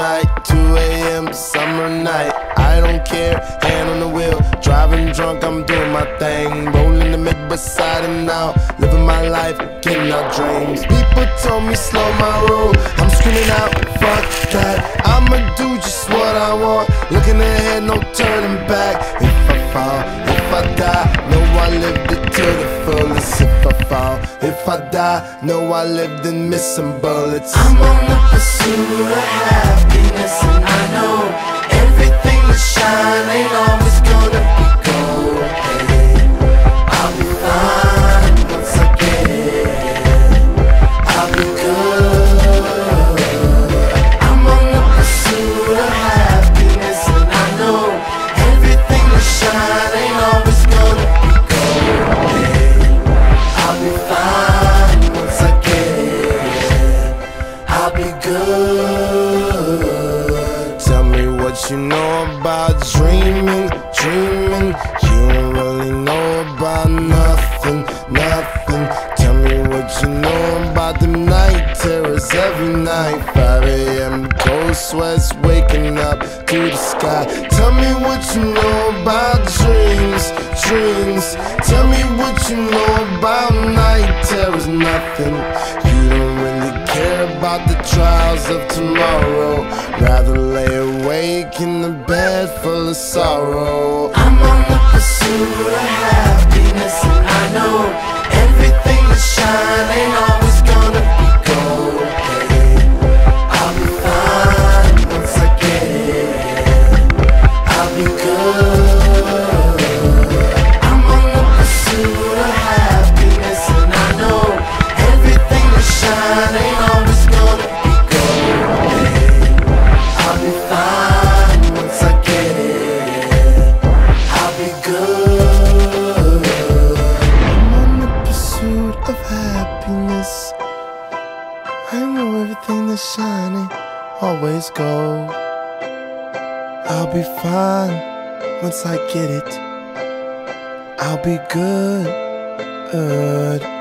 night, 2 a.m. summer night. I don't care, hand on the wheel, driving drunk, I'm doing my thing. Rolling the mid beside him now, living my life, getting our dreams. People told me slow my roll, I'm screaming out, fuck that. I'ma do just what I want, looking ahead, no turning back. If I fall, if I die, know I lived it to the fullest. If I fall, if I die, know I lived in missing bullets. I'm on the pursuit of happiness, and I know everything that shine ain't always gonna be gold. Hey, I'll be fine once I get it. I'll be good. I'm on the pursuit of happiness, and I know everything that shine ain't always gonna be gold. Hey, I'll be fine once I get it. I'll be good. Tell me what you know about dreaming, dreaming. You don't really know about nothing, nothing. Tell me what you know about them night terrors every night. 5 a.m. cold sweats waking up to the sky. Tell me what you know about dreams, dreams. Tell me what you know about night terrors, nothing. You don't really care about the trials of tomorrow, rather lay awake in the bed full of sorrow. I'm on the pursuit of happiness, and I know everything that shine ain't always gonna be gold. Hey, I'll be fine once I get it. I'll be good. I'm on the pursuit of happiness, and I know everything that shine ain't always gonna be gold. Hey, I'll be fine once I get it. I'll be good. I'm on the pursuit of happiness. I know everything that's shining always gold. I'll be fine once I get it. I'll be good.